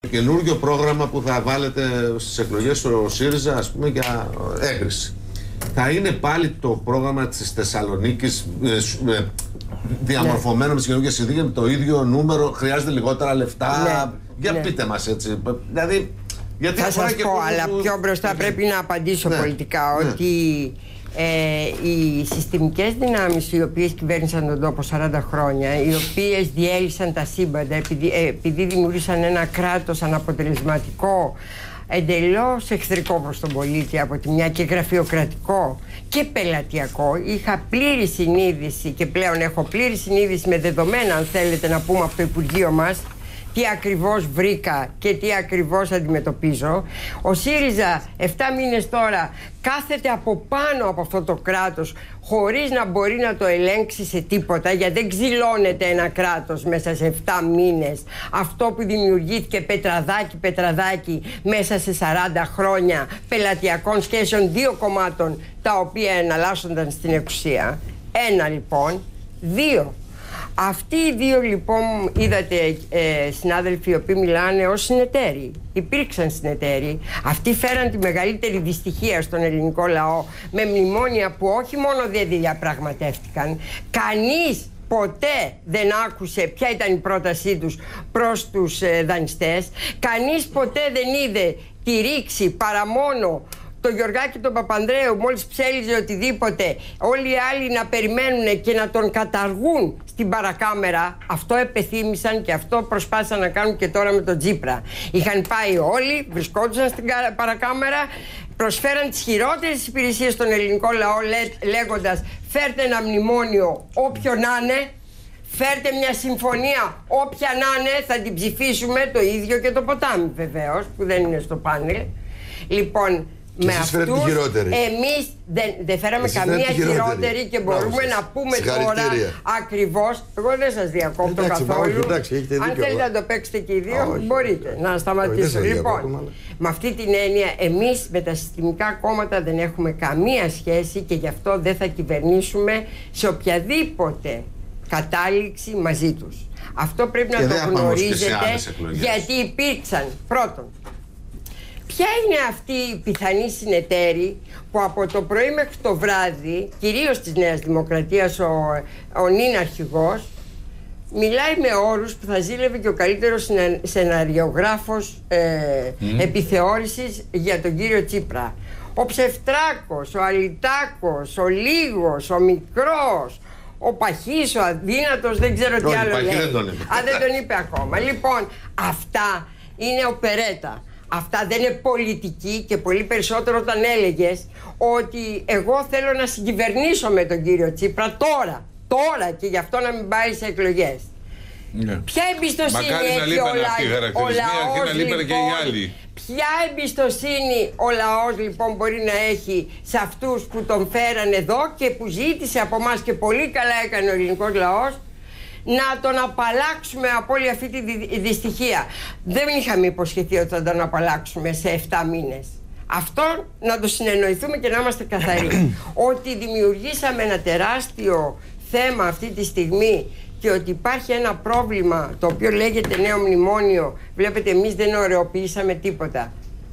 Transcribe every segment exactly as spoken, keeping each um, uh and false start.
Καινούργιο πρόγραμμα που θα βάλετε στις εκλογές ο ΣΥΡΙΖΑ, ας πούμε, για έγκριση. Θα είναι πάλι το πρόγραμμα της Θεσσαλονίκης ε, ε, διαμορφωμένο ναι. με τις καινούργιες συνθήκες, με το ίδιο νούμερο, χρειάζεται λιγότερα λεφτά. Ναι. Για ναι. πείτε μας έτσι. Δηλαδή, γιατί θα σας πω, αλλά που... πιο μπροστά ναι. πρέπει να απαντήσω ναι. πολιτικά ναι. ότι ε, οι συστημικές δυνάμεις οι οποίες κυβέρνησαν τον τόπο σαράντα χρόνια, οι οποίες διέλυσαν τα σύμπαντα επειδή, ε, επειδή δημιούργησαν ένα κράτος αναποτελεσματικό, εντελώς εχθρικό προς τον πολίτη από τη μια και γραφειοκρατικό και πελατειακό, είχα πλήρη συνείδηση και πλέον έχω πλήρη συνείδηση με δεδομένα, αν θέλετε να πούμε, από το Υπουργείο μας τι ακριβώς βρήκα και τι ακριβώς αντιμετωπίζω. Ο ΣΥΡΙΖΑ εφτά μήνες τώρα κάθεται από πάνω από αυτό το κράτος χωρίς να μπορεί να το ελέγξει σε τίποτα, γιατί δεν ξυλώνεται ένα κράτος μέσα σε εφτά μήνες. Αυτό που δημιουργήθηκε πετραδάκι πετραδάκι μέσα σε σαράντα χρόνια πελατειακών σχέσεων δύο κομμάτων τα οποία εναλλάσσονταν στην εξουσία. Ένα λοιπόν. Δύο. Αυτοί οι δύο λοιπόν, είδατε ε, συνάδελφοι οι οποίοι μιλάνε ως συνεταίροι, υπήρξαν συνεταίροι, αυτοί φέραν τη μεγαλύτερη δυστυχία στον ελληνικό λαό με μνημόνια που όχι μόνο δεν διαπραγματεύτηκαν, κανείς ποτέ δεν άκουσε ποια ήταν η πρότασή τους προς τους ε, δανειστές, κανείς ποτέ δεν είδε τη ρήξη παρά μόνο το Γιωργάκη τον Παπανδρέου, μόλις ψέλιζε οτιδήποτε, όλοι οι άλλοι να περιμένουν και να τον καταργούν στην παρακάμερα. Αυτό επεθύμησαν και αυτό προσπάθησαν να κάνουν και τώρα με τον Τσίπρα. Είχαν πάει όλοι, βρισκόντουσαν στην παρακάμερα, προσφέραν τις χειρότερες υπηρεσίες στον ελληνικό λαό, λέ, λέγοντας φέρτε ένα μνημόνιο όποιο να είναι, φέρτε μια συμφωνία όποια να είναι, θα την ψηφίσουμε, το ίδιο και το ποτάμι βεβαίως, που δεν είναι στο πάνελ. Λοιπόν, και με αυτούς εμείς δεν, δεν φέραμε εσείς καμία χειρότερη, χειρότερη και μπορούμε να πούμε τώρα ακριβώς. Εγώ δεν σας διακόπτω εντάξει, καθόλου. Εντάξει, αν θέλετε να το παίξετε και οι δύο, όχι, μπορείτε όχι, να σταματήσω. Όχι, λοιπόν, αλλά... με αυτή την έννοια, εμείς με τα συστημικά κόμματα δεν έχουμε καμία σχέση και γι' αυτό δεν θα κυβερνήσουμε σε οποιαδήποτε κατάληξη μαζί τους. Αυτό πρέπει και να το γνωρίζετε, γιατί υπήρξαν πρώτον. Ποια είναι αυτή η πιθανή συνεταίρη που από το πρωί μέχρι το βράδυ, κυρίως της Νέας Δημοκρατίας, ο, ο νυν αρχηγός, μιλάει με όρους που θα ζήλευε και ο καλύτερος σεναριογράφος ε, mm. επιθεώρησης για τον κύριο Τσίπρα. Ο Ψευτράκος, ο Αλιτάκος, ο Λίγος, ο Μικρός, ο Παχής, ο Αδύνατος, δεν ξέρω τι άλλο λέει. Δεν τον είπε. Α, δεν τον είπε ακόμα. Λοιπόν, αυτά είναι οπερέτα. Αυτά δεν είναι πολιτική και πολύ περισσότερο όταν έλεγες ότι εγώ θέλω να συγκυβερνήσω με τον κύριο Τσίπρα τώρα, τώρα και γι' αυτό να μην πάει σε εκλογές. Ναι. Ποια εμπιστοσύνη έχει ο, λα... ο λαός λοιπόν, ποια εμπιστοσύνη ο λαός λοιπόν μπορεί να έχει σε αυτούς που τον φέραν εδώ και που ζήτησε από εμάς και πολύ καλά έκανε ο ελληνικός λαός να τον απαλλάξουμε από όλη αυτή τη δυστυχία. Δεν είχαμε υποσχεθεί ότι θα τον απαλλάξουμε σε εφτά μήνες. Αυτό να το συνεννοηθούμε και να είμαστε καθαροί. Ότι δημιουργήσαμε ένα τεράστιο θέμα αυτή τη στιγμή και ότι υπάρχει ένα πρόβλημα το οποίο λέγεται νέο μνημόνιο. Βλέπετε, εμείς δεν ωρεοποιήσαμε τίποτα.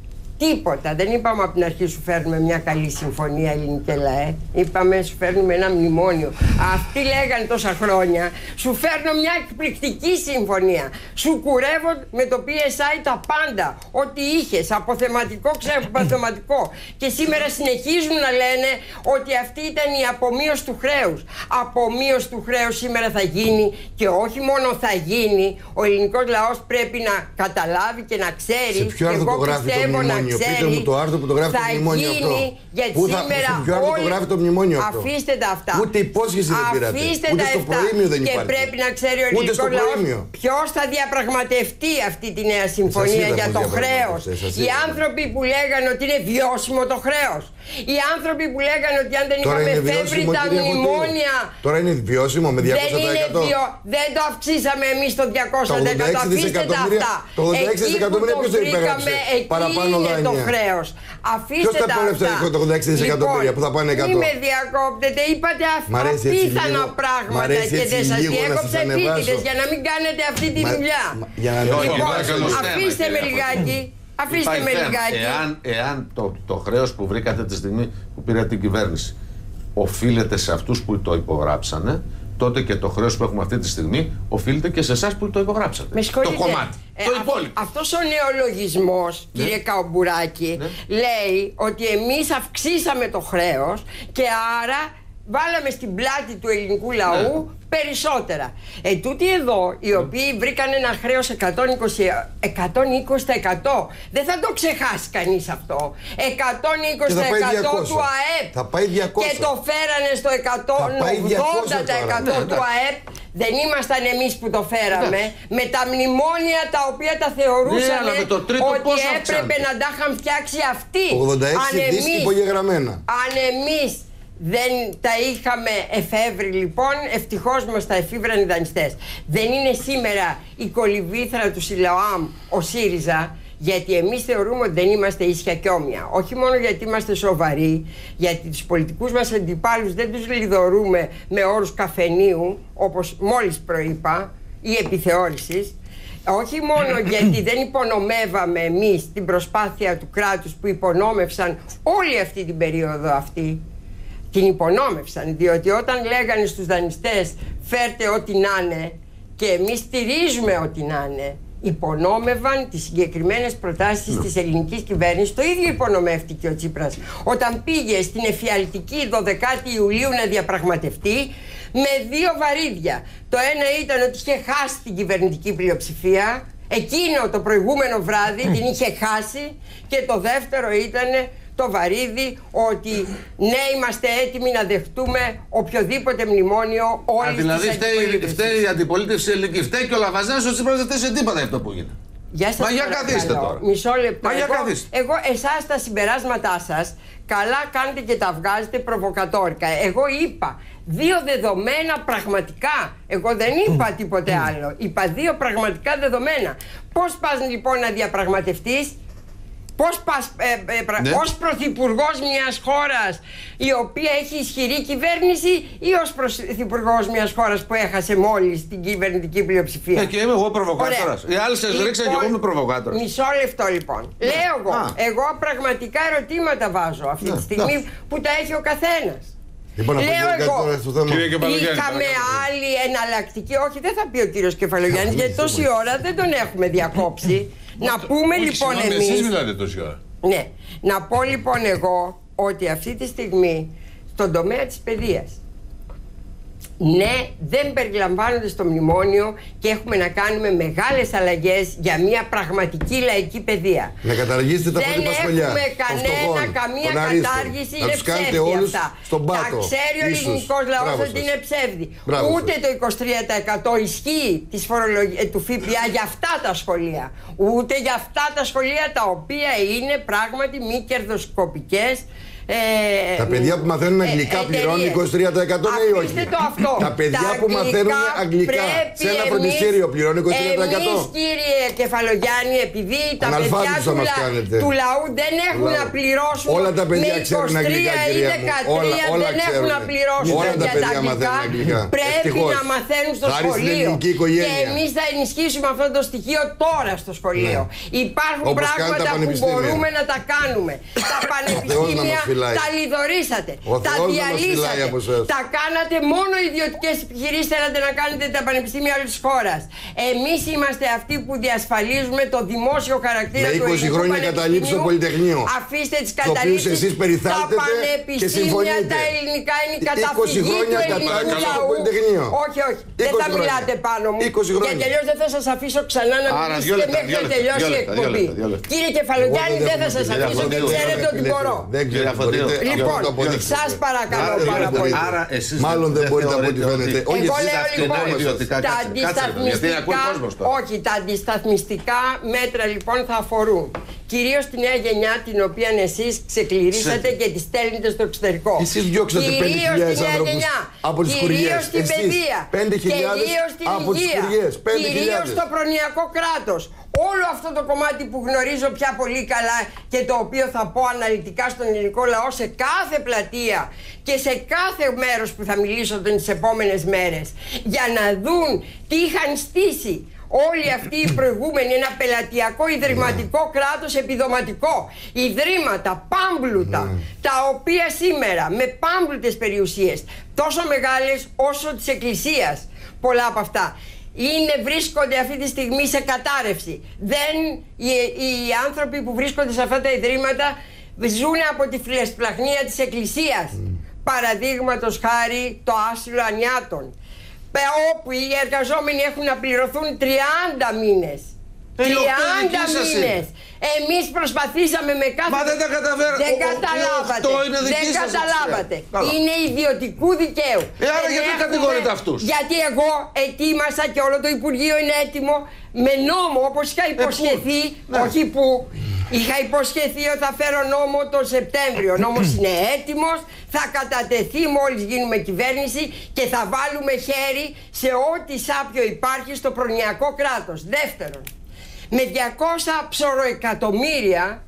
Τίποτα. Δεν είπαμε από την αρχή σου φέρνουμε μια καλή συμφωνία ελληνική ΛΑΕ. Είπαμε σου φέρνουμε ένα μνημόνιο. Αυτοί λέγανε τόσα χρόνια σου φέρνω μια εκπληκτική συμφωνία. Σου κουρεύω με το πι ες άι τα πάντα. Ό,τι είχες, αποθεματικό, ξεποθεματικό. Και σήμερα συνεχίζουν να λένε ότι αυτή ήταν η απομείωση του χρέους. Απομείωση του χρέους σήμερα θα γίνει και όχι μόνο θα γίνει. Ο ελληνικός λαός πρέπει να καταλάβει και να ξέρει. Σε ποιο άρθρο το γράφει το μνημόνιο? Πείτε μου το άρθρο που το γράφει το μνημόνιο αυτό. Πού θα, σε ποιο άρθρο το γράφει το μνημόνιο αυτό? Αφήστε τα αυτά. Ούτε υπόσχεση δεν πήρατε. Ούτε στο προήμιο δεν υπάρχει. Και πρέπει να ξέρει ο ελληνικός λαός ποιος θα διαπραγματευτεί αυτή τη νέα συμφωνία για το χρέος. Οι άνθρωποι που λέγανε ότι είναι βιώσιμο το χρέος. Οι άνθρωποι που λέγανε ότι αν δεν είχαμε φεύγει τα μνημόνια. Τώρα είναι βιώσιμο με διακόσια τοις εκατό. Δεν το αυξήσαμε εμείς το διακόσια τοις εκατό. Αφήστε τα αυτά. Το ογδόντα έξι τοις εκατό ποιος το υπέγραψε? Παραπάνω το χρέος. Αφήστε τα αυτά. Ποιος τα ογδόντα έξι δισεκατομμύρια που θα πάνε εκατό. Μην με διακόπτετε, είπατε απίθανα πράγματα και δεν σας διέκοψα επίτηδες για να μην κάνετε αυτή τη δουλειά. Λοιπόν, αφήστε με λιγάκι. Αφήστε με λιγάκι. Εάν, εάν το, το χρέος που βρήκατε τη στιγμή που πήρατε την κυβέρνηση οφείλεται σε αυτούς που το υπογράψανε, τότε και το χρέος που έχουμε αυτή τη στιγμή οφείλεται και σε εσάς που το υπογράψατε. Με το κομμάτι. Ε, το α, υπόλοιπο. αυτός ο νεολογισμός, ναι, κύριε Καουμπουράκη, ναι, λέει ότι εμείς αυξήσαμε το χρέος και άρα βάλαμε στην πλάτη του ελληνικού λαού, ναι, περισσότερα. Ε, τούτοι εδώ, οι οποίοι βρήκαν ένα χρέος εκατόν είκοσι τοις εκατό, δεν θα το ξεχάσει κανείς αυτό. εκατόν είκοσι τοις εκατό του ΑΕΠ. Θα πάει διακόσια. Και το φέρανε στο εκατόν ογδόντα τοις εκατό του ΑΕΠ. Δεν ήμασταν εμείς που το φέραμε. Ναι. Με τα μνημόνια τα οποία τα θεωρούσαμε, ναι, ότι έπρεπε να τα είχαν φτιάξει αυτοί. ογδόντα έξι δις υπογεγραμμένα. Αν εμείς δεν τα είχαμε εφεύρει, λοιπόν, ευτυχώς μας τα εφήβραν οι δανειστές. Δεν είναι σήμερα η κολυβήθρα του ΣΥΛΑΟΑΜ ο ΣΥΡΙΖΑ, γιατί εμείς θεωρούμε ότι δεν είμαστε ίσια και όμοια. Όχι μόνο γιατί είμαστε σοβαροί, γιατί τους πολιτικούς μας αντιπάλους δεν τους λιδωρούμε με όρους καφενείου, όπως μόλις προείπα, ή επιθεώρησης. Όχι μόνο γιατί δεν υπονομεύαμε εμείς την προσπάθεια του κράτους που υπονόμευσαν όλη αυτή την περίοδο αυτή. Την υπονόμευσαν, διότι όταν λέγανε στους δανειστές φέρτε ό,τι να είναι και εμείς στηρίζουμε ό,τι να είναι, υπονόμευαν τις συγκεκριμένες προτάσεις no. της ελληνικής κυβέρνησης. Το ίδιο υπονομεύτηκε ο Τσίπρας όταν πήγε στην εφιαλτική δωδεκάτη Ιουλίου να διαπραγματευτεί με δύο βαρύδια. Το ένα ήταν ότι είχε χάσει την κυβερνητική πλειοψηφία, εκείνο το προηγούμενο βράδυ την είχε χάσει, και το δεύτερο ήταν το βαρύδι ότι ναι, είμαστε έτοιμοι να δεχτούμε οποιοδήποτε μνημόνιο όλης της δηλαδή αντιπολίτευσης. Φταίει η αντιπολίτευση ελληνική, φταίει και ο Λαβαζάνος, ο Τσίπρας δεν φταίει σε τίποτα αυτό που γίνεται. Γεια σας. Μα για καθίστε τώρα. Μισό λεπτό. Μα για εγώ, καθίστε. εγώ εσάς τα συμπεράσματά σας καλά κάνετε και τα βγάζετε προβοκατόρικα. Εγώ είπα δύο δεδομένα πραγματικά. Εγώ δεν είπα τίποτε άλλο. Είπα δύο πραγματικά δεδομένα. Πώς πας λοιπόν να διαπραγματευτείς? Πώς πας ε, ε, πρα... ναι. ως πρωθυπουργός μιας χώρας η οποία έχει ισχυρή κυβέρνηση ή ως πρωθυπουργός μιας χώρας που έχασε μόλις την κυβερνητική πλειοψηφία? Ε, και είμαι εγώ προβοκάτορας. Οι άλλοι σας ρίξαν και εγώ είμαι προβοκάτορας. Μισό λεπτό λοιπόν. Ναι. Λέω εγώ, Α. εγώ πραγματικά ερωτήματα βάζω αυτή ναι. τη στιγμή ναι. που τα έχει ο καθένας. Λοιπόν, λέω εγώ, είχαμε άλλη εναλλακτική? Όχι, δεν θα πει ο κύριος Κεφαλογιάννης, γιατί τόση ώρα δεν τον έχουμε διακόψει. Να πούμε όχι, λοιπόν συγγνώμη, εμείς... εσείς μιλάτε τόση ώρα. Ναι. Να πω λοιπόν εγώ ότι αυτή τη στιγμή στον τομέα της παιδείας, ναι, δεν περιλαμβάνονται στο μνημόνιο και έχουμε να κάνουμε μεγάλες αλλαγές για μια πραγματική λαϊκή παιδεία. Να καταργήσετε τα πρώτη σχολιά. Δεν έχουμε κανένα, καμία κατάργηση, είναι ψεύδι αυτά. Τα ξέρει ο ελληνικός λαός ότι είναι ψεύδι. Μπράβο Ούτε σας. το είκοσι τρία τοις εκατό ισχύει της φορολογίας, του ΦΠΑ για αυτά τα σχολεία. Ούτε για αυτά τα σχολεία τα οποία είναι πράγματι μη κερδοσκοπικές. Ε, τα παιδιά που μαθαίνουν αγγλικά ε, πληρώνουν είκοσι τρία τοις εκατό ναι ή όχι? Το αυτό. Τα παιδιά τα που μαθαίνουν αγγλικά σε ένα φροντιστήριο πληρώνουν είκοσι τρία τοις εκατό. Εμείς, κύριε Κεφαλογιάννη, επειδή τα παιδιά του, λα... του λαού δεν έχουν Λα... να πληρώσουν όλα τα παιδιά με είκοσι τρία ή δεκατρία, όλα, όλα δεν έχουν να πληρώσουν όλα τα για τα αγγλικά. Πρέπει Ευτυχώς. να μαθαίνουν στο Χάρη σχολείο. Και εμείς θα ενισχύσουμε αυτό το στοιχείο τώρα στο σχολείο. Ναι. Υπάρχουν Όπως πράγματα που μπορούμε να τα κάνουμε. Τα πανεπιστήμια τα λιδωρήσατε, τα διαλύσατε, τα κάνατε μόνο ιδιωτικές επιχειρήσεις. Θέλατε να κάνετε τα πανεπιστήμια όλης της χώρας. Εμείς είμαστε αυτοί που διασφαλίζουμε το δημόσιο χαρακτήρα του ελληνικού πανεπιστημίου. Με είκοσι χρόνια καταλήψει το Πολυτεχνείο. Αφήστε τις καταλήψεις. Εσείς τα πανεπιστήμια τα ελληνικά είναι η καταφυγή του ελληνικού λαού. Όχι, όχι, δεν θα μιλάτε πάνω μου. Και τελειώς δεν θα σας αφήσω ξανά να μιλήσετε μέχρι να τελειώσει η εκπομπή. Κύριε Κεφαλογιάννη, δεν θα σας αφήσω και ξέρετε ότι μπορώ. Λοιπόν, σας παρακαλώ πάρα πολύ. Άρα εσείς μάλλον δεν μπορείτε από ό,τι φαίνεται. Εγώ λέω λοιπόν, τα αντισταθμιστικά, όχι, τα αντισταθμιστικά μέτρα λοιπόν θα αφορούν κυρίως τη νέα γενιά, την οποία εσείς ξεκληρίσατε και τη στέλνετε στο εξωτερικό. Εσείς διώξατε πέντε χιλιάδες ανθρώπους από τις κουριές. Κυρίως στην παιδεία, κυρίως στην υγεία, κυρίως στο προνοιακό κράτος. όλο αυτό το κομμάτι που γνωρίζω πια πολύ καλά και το οποίο θα πω αναλυτικά στον ελληνικό λαό σε κάθε πλατεία και σε κάθε μέρος που θα μιλήσω τις επόμενες μέρες, για να δουν τι είχαν στήσει όλοι αυτοί οι προηγούμενοι, ένα πελατειακό ιδρυματικό κράτος επιδοματικό, ιδρύματα πάμπλουτα, mm. τα οποία σήμερα με πάμπλουτες περιουσίες τόσο μεγάλες όσο της Εκκλησίας, πολλά από αυτά είναι, βρίσκονται αυτή τη στιγμή σε κατάρρευση. Δεν, οι, οι άνθρωποι που βρίσκονται σε αυτά τα ιδρύματα ζουν από τη φιλεσπλαχνία της Εκκλησίας. Mm. Παραδείγματος χάρη το άσυλο ανιάτων, όπου οι εργαζόμενοι έχουν να πληρωθούν τριάντα μήνες. τριάντα μήνες. Εμείς προσπαθήσαμε με κάθε... Μα δεν τα καταφέρατε. Δεν καταλάβατε. Είναι δεν καταλάβατε. Είναι ιδιωτικού δικαίου. Ε, άρα γιατί έχουμε... κατηγορείτε αυτούς? Γιατί εγώ ετοίμασα και όλο το Υπουργείο είναι έτοιμο με νόμο, όπως είχα υποσχεθεί, ε, ναι. όχι που... Είχα υποσχεθεί ότι θα φέρω νόμο τον Σεπτέμβριο. Ο νόμος είναι έτοιμος, θα κατατεθεί μόλις γίνουμε κυβέρνηση και θα βάλουμε χέρι σε ό,τι σάπιο υπάρχει στο προνοιακό κράτος. Δεύτερον, με διακόσια ψωροεκατομμύρια,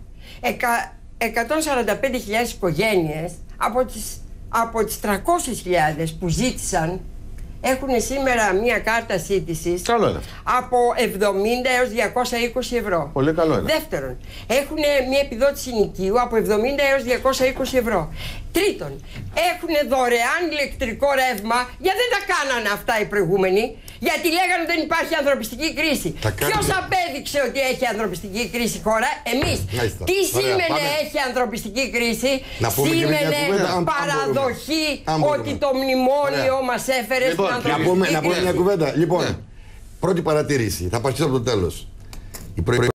εκατόν σαράντα πέντε χιλιάδες οικογένειες από τις, από τις τριακόσιες χιλιάδες που ζήτησαν έχουν σήμερα μία κάρτα σύντησης από εβδομήντα έως διακόσια είκοσι ευρώ. Πολύ καλό είναι. Δεύτερον, έχουν μία επιδότηση νοικίου από εβδομήντα έως διακόσια είκοσι ευρώ. Τρίτον, έχουν δωρεάν ηλεκτρικό ρεύμα, γιατί δεν τα κάνανε αυτά οι προηγούμενοι, γιατί λέγανε ότι δεν υπάρχει ανθρωπιστική κρίση. Ποιος απέδειξε ότι έχει ανθρωπιστική κρίση η χώρα? Εμείς. Τι σήμαινε έχει ανθρωπιστική κρίση? Σήμαινε παραδοχή ότι το μνημόνιο μας έφερε στην ανθρωπιστική κρίση. Να πούμε μια κουβέντα. Λοιπόν, πρώτη παρατήρηση, θα αρχίσω από το τέλος.